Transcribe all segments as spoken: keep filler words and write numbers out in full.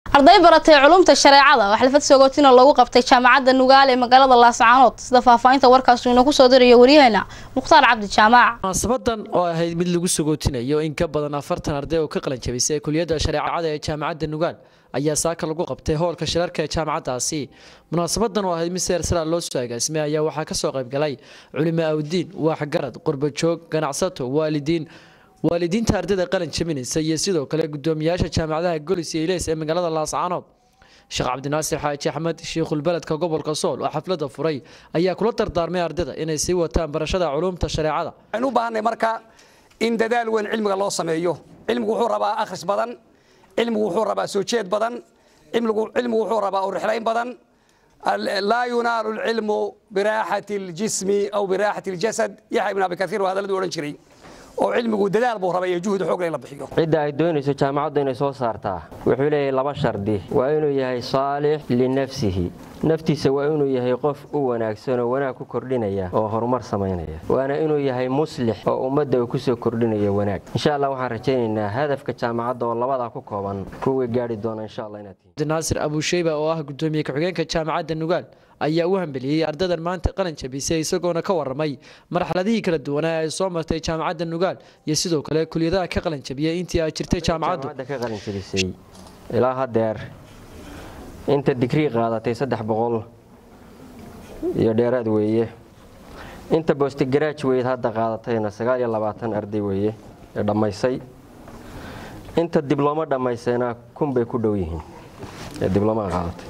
arday baratay culumta shareecada wax la fadsoogotina lagu qabtay jaamacadda Nugaal ee magaalada Laascaanood sida faafaynta warkaas uu ku soo diray wariyahana Muqtaar Cabdi Jaamac munaasabadan oo ahayd mid lagu sagootinayo in ka badan afartan arday oo ka qalan jabisay kulliyadda shareecada ee jaamacadda Nugaal ayaa saaka lagu qabtay hoolka shirarka ee jaamacadaasi munaasabadan oo ahayd mid sare loo soo agaasimay ayaa waxa ka soo qayb galay culimo awdiin wax garad qurbo joog ganacsato waalidiin waalidiinta ardayda qalan jabinaysa iyo sidoo kale gudoomiyaasha jaamacadaha Golis iyo Ilees ee magaalada Laascaanood Sheekh Cabdinaasir Xaaji Axmed Sheekhul Baladka gobolka Sool oo xafladda furay ayaa kula dardaarmay ardayda inay sii wataan barashada culumta shareecada aynu u baahanay marka in dadaal weyn cilmiga loo sameeyo cilmigu wuxuu rabaa akhris badan cilmigu wuxuu rabaa soo jeed badan cilmigu cilmigu wuxuu rabaa urixlayn badan لا ينال العلم براحة الجسم أو براحة الجسد يحيى بن أبي كثير وهذا الذي أورنشري oo cilmigu dadaal buu rabay juhud xoog leh la bixiyo cid ay doonayso jaamacadda inay soo saartaa wuxuu leeyahay laba shardi waa inuu yahay saalix li nafsihi naftiisa waa inuu yahay qof u wanaagsan oo wanaag ku kordhinaya oo horumar sameynaya waana inuu yahay muslix oo ummadda ku soo kordhinaya wanaag insha Allah waxaan rajaynaynaa hadafka jaamacadda oo labada ku kooban kuwa gaari doona insha Allah inaad Naasir Abu Shayba oo ah gudoomiye ku-xigeenka jaamacadda Nugaal ayaa u hambaliyay ardaydan maanta qalan jabisay isagoona ka waramay marxaladihii kala duwan ee soo martay jaamacadda Nugaal iyo sidoo kale kulliyadaha ka qalan jabiyay intii ay jirtay jaamacaddu ka qalan jabisay ilaa hadeer inta digrii qaadatay saddex boqol iyo dheeraad weeye inta post graduate hadda qaadatayna sagaal iyo labaatan arday weeye ee dhamaysay inta dibloma dhamaysayna kun bay ku dhow yihiin ee dibloma qaadatay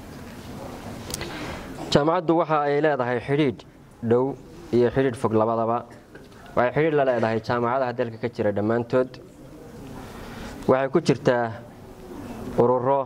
jaamacaddu waxa ay leedahay xiriid dhow iyo xiriid fog labadaba waxay xiriid la leedahay jaamacadaha dalka ka jira dhamaantood waxay ku jirtaa ururo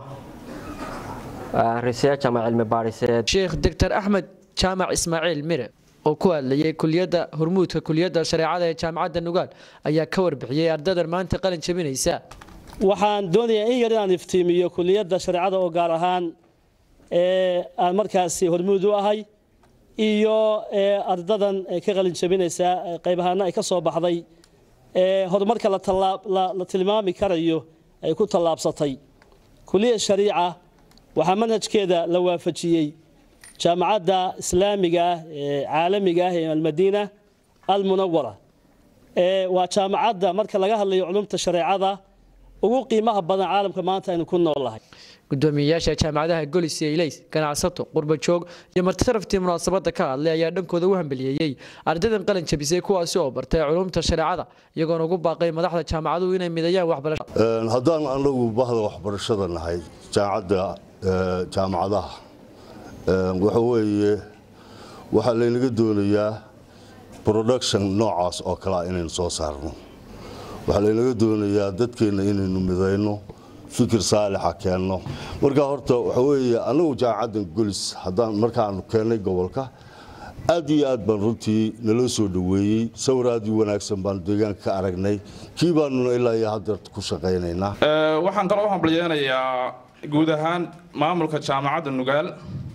research ama cilmi baariseed Sheekh Doctor Ahmed Jaamac Ismaaciil Mire oo ku hadlayay kulliyadda hormuudka kulliyadda shareecada ee jaamacadda Nugaal ayaa ka warbixiyay ardayda maanta qalan jabinaysa waxaan doonayaa in yar aan iftiimiyo kulliyadda shareecada oo gaar ahaan ee aan markaasi hormuud u ahay iyo ardadan ka qalin jabinaysa qaybahaana ay ka soo baxday ee horumarka la talaab la tilmaami karayo ay ku talaabsatay kulliyadda shariica waxa manhajkeeda la waafajiyay jaamacadda islaamiga ee caalamiga ah ee Al-Madiina Al-Munawwara ee waa jaamacadda marka laga hadlayo culumta shareecada ugu qiimaha badan caalamka maanta aynu ku noolahay gudoomiyaasha jaamacadaha Golis iyo Ilees ganacsato qurbo joog iyo martiraftii munaasabada ka hadlay ayaa dhankooda u hambaliyay ardaydan qalan jabisay kuwaas oo bartay culumta shareecada iyagoo ugu baaqay madaxda jaamacadu inay midayaan waxbarashada een hadaan anagu bahda waxbarashada nahay jaamacadda jaamacadaha een waxa weeye waxa la inaga doonayaa production noocaas oo kala inaan soo saarno waxa la inaga doonayaa dadkeena inaynu midayno fikir saalixa keenno marka horta waxa weeye anagu jaamacadda Golis hadaan markaan keenay gobolka aad iyo aad baan runtii nala soo dhaweeyay sawiraad wanaagsan baan deegaanka ka aragnay kiibaanu ilaa iyo hadda ku shaqeynaynaa ee waxaan kaloo hambalyeeynaa guud ahaan maamulka jaamacadda Nugaal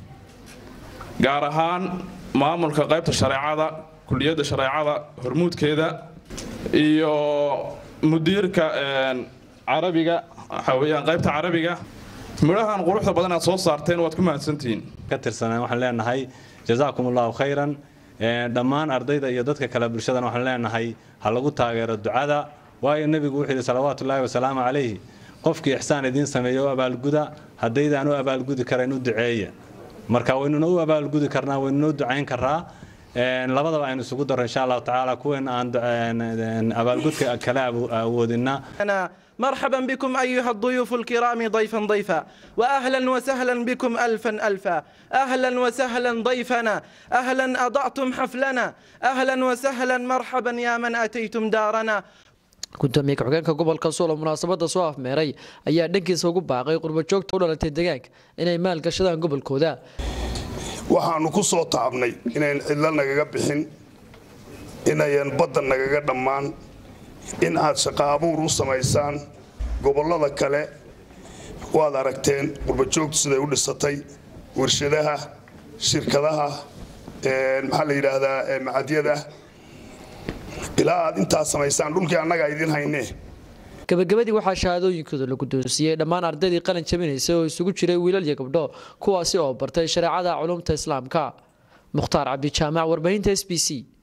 gaar ahaan maamulka qaybta shareecada kulliyadda shareecada hormuudkeeda iyo mudiirka ee عربية حويان قيبت عربية مراهن قروحة بدنا صوص صارتين واتكم سنتين كتر سنة وحنا هاي جزاكم الله خيرا دمان أرضية يدتك كلام برشدنا وحنا هاي هلقوا تاجر الدعاء وأي النبي يقول صلوات الله وسلام عليه قفك إحسان الدين سميوا أبا الجودة هديد أنو أبا الجودة كرنو دعية مركوين نو أبا الجودة كرنا وإنو دعين كرا لبضوا عن السجود إن شاء الله تعالى كون عند أبا الجودة كلام ودنا أنا مرحبا بكم أيها الضيوف الكرام ضيفا ضيفا وأهلا وسهلا بكم ألفا ألفا أهلا وسهلا ضيفنا أهلا أضعتم حفلنا أهلا وسهلا مرحبا يا من أتيتم دارنا gudoomiye ku-xigeenka gobolka Sool munaasabada soo afmeeray ayaa dhankiisa ugu baaqay qurbo joogta u dhalatay deegaanka inay maal gashadaan gobolkooda waxaanu ku soo taabnay inaan cidla nagaga bixin inayan badan nagaga dhamaan in aad shaqo abuur u samaysaan gobolada kale waad aragteen qurbo joogtu siday u dhisatay warshadaha shirkadaha ee maxaa la yiraahdaa macadyada ilaa aad inta samaysaan dhulkii annaga idin haynee gabagabadii waxaa shahaadooyinkooda la guddoonsiiyey dhammaan ardaydii qalin jabinaysay oo isugu jiray wiilal iyo gabdho kuwaasi oo bartay shareecada culumta islaamka. Mukhtaar Cabdi Jaamac, warbaahinta S B C.